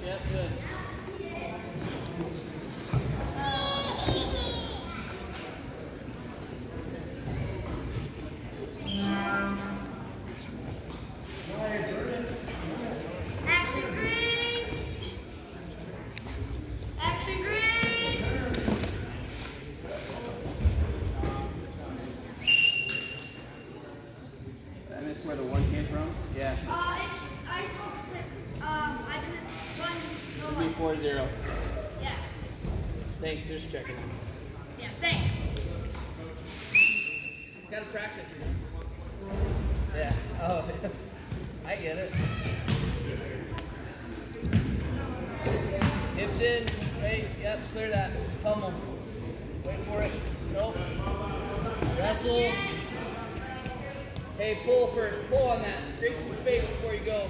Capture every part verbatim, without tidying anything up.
Yep, good. Action green! Action green! That is where the one came from? Yeah. Uh, it's, I told Slick, um, I didn't run no It'll be one. four zero. Yeah. Thanks, just checking. Yeah, thanks. Gotta practice. Yeah. Oh, I get it. Hips in. Hey, yep, clear that. Pummel. Wait for it. Nope. Wrestle. Hey, pull first. Pull on that. Scrape some space before you go.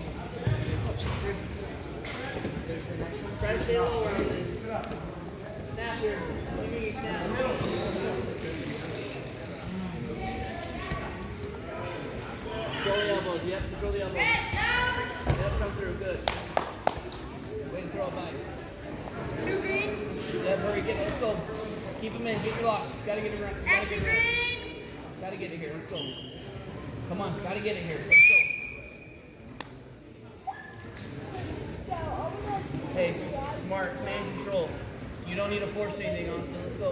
Try to stay lower on this. Snap here. Give me a snap. Control the elbows. Yep, control the elbows. Yep, come through. Good. Wait and throw it back. Two green. Yep, hurry. Get it. Let's go. Keep him in. Get your lock. Gotta get it right. Gotta Action get it right. green! Gotta get it here. Let's go. Come on. Gotta get it here. Let's go. Hey, smart. Stay in control. You don't need to force anything, Austin. Let's go.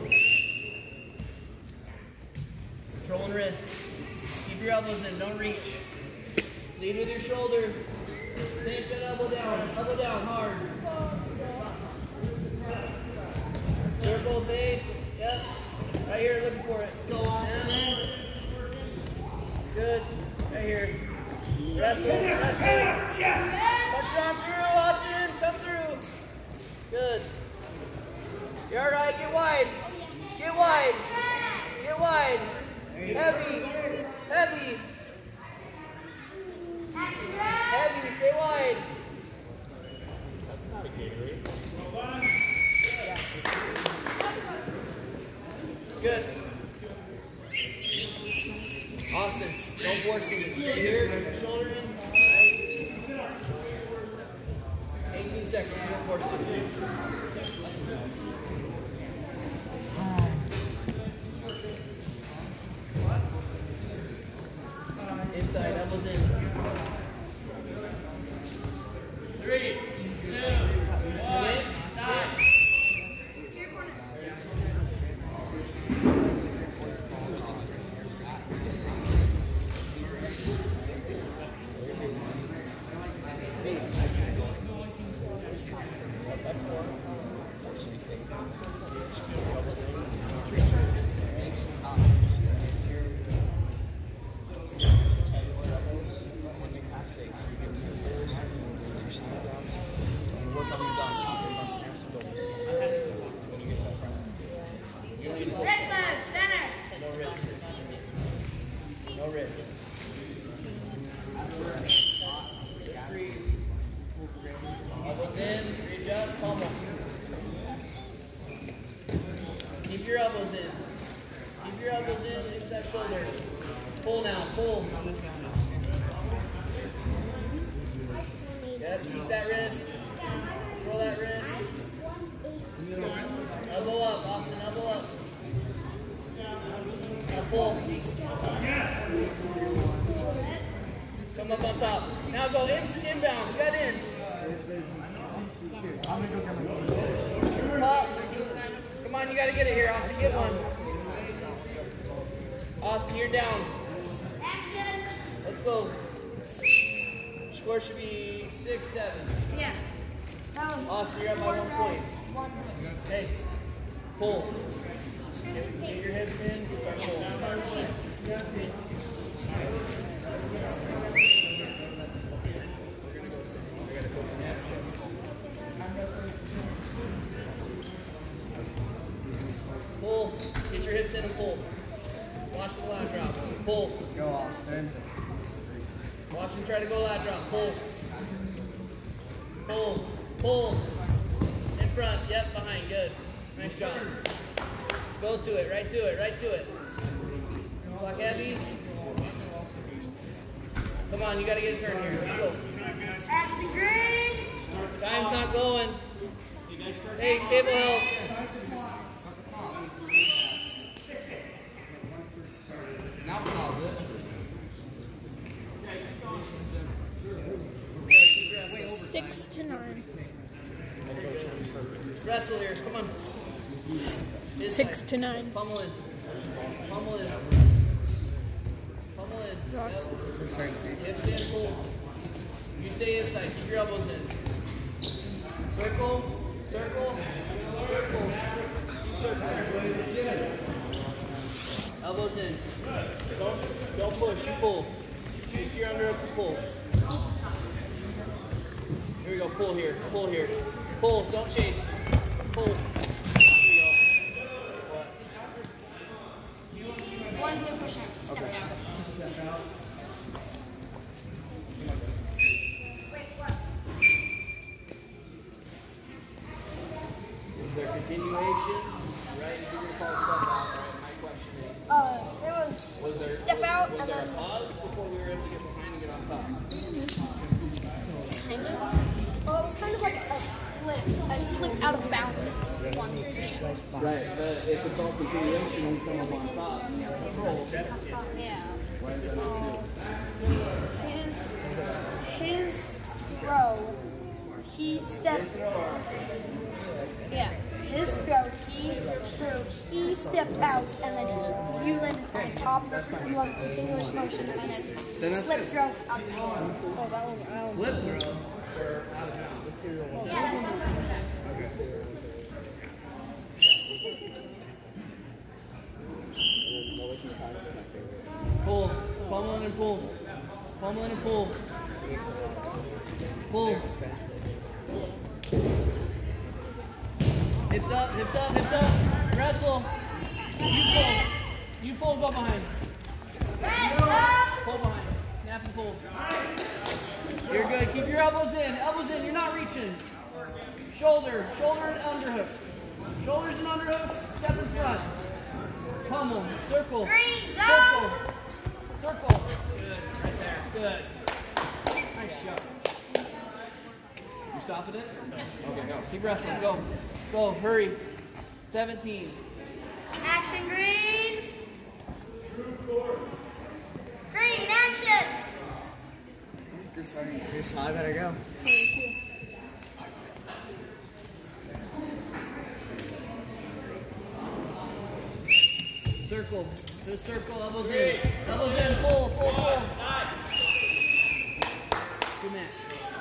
Controlling wrists. Keep your elbows in. Don't reach. Lead with your shoulder. Finish that elbow down. Elbow down hard. Circle base. Yep. Right here, looking for it. Go Austin. Good. Right here. Wrestle. Wrestle. Punch on through, Austin. Come through. Good. You're all right. Get wide. Get wide. Get wide. Heavy. Heavy. Heavy. Stay wide. That's not a Gatorade. Good. Austin, don't force it. Stay here. Shoulder in. Right. eighteen seconds. You don't force it. Inside, elbows in. Three, two, one, time. Wrestler, center. No risk. No risk. Elbows in, readjust, pummel. Keep your elbows in. Keep your elbows in, into that shoulder. Pull now, pull. Yep, keep that wrist. Control that wrist. Elbow up, Austin, elbow up. Now pull. Come up on top. Now go in, inbounds, get in. Up. Come on, you gotta get it here, Austin, get one. Austin, you're down. Let's go. Score should be six, seven. Yeah. That was Austin, you're up by one point. one. Hey, pull. Get, get your hips in. Start pulling. Pull. Get your hips in and pull. Watch the lat drops. Pull. Go, Austin. Watch him try to go lat drop. Pull. Pull. Pull. In front. Yep, behind. Good. Nice job. Go to it. Right to it. Right to it. Block heavy. Come on, you got to get a turn here. Let's go. Action green. Time's not going. Hey, table help. Now pause it. Six to nine. Wrestle here. Come on. Six to nine. Pummel in. Pummel in. Pummel in. Yep. Hips in, pull. You stay inside. Keep your elbows in. Circle. Circle. Circle. Keep circling. Elbows in. Don't, don't push. You pull. Keep your underhooks and pull. Here we go. Pull here. Pull here. Pull. Don't chase. Pull. Here we go. One good push up. Step Okay. down. Step out. Wait, what? Is there continuation? Right? If you're going to call step out, right? My question is, Uh, there was, was there, step was, out was and there a then pause before we were able to get behind and get on top? kind of. Well, it was kind of like a slip. A slip out of bounds is one. Right, but if it's all continuation, we come up on top. Yeah. Why is that not His his throw, he stepped. Yeah, his throw, he threw, he stepped out, and then he, you landed on top. You have continuous motion, and it's slip throw out of bounds. Oh, that was, that was Slip throw. yeah, that's not Pull. Pummel in and pull. Pummel in and pull. Pull. Hips up, hips up, hips up. Wrestle. You pull. You pull, go behind. Pull behind. Snap and pull. You're good. Keep your elbows in. Elbows in. You're not reaching. Shoulder. Shoulder and underhooks. Shoulders and underhooks. Step in front. Pummel. Circle. Circle. Circle. Good. Right there. Good. Nice shot. You stopping it? Okay, go. Keep wrestling. Go. Go. Hurry. seventeen. action, green. Green, action. You're sorry, I better go. Circle. Just circle. Elbows in. Elbows in. Pull. Pull. Pull. Good match.